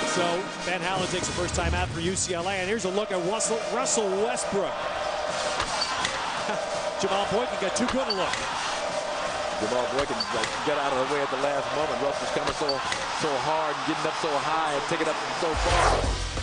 So Van Halen takes the first time out for UCLA, and here's a look at Russell Westbrook. Jamal Boykin got too good a look. Jamal Boykin got out of the way at the last moment. Russell's coming so hard and getting up so high and taking up so far.